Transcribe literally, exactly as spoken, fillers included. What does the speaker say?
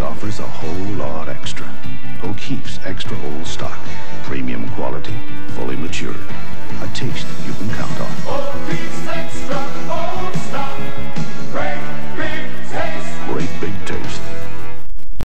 offers a whole lot extra. O'Keeffe's Extra Old Stock. Premium quality, fully matured. A taste you can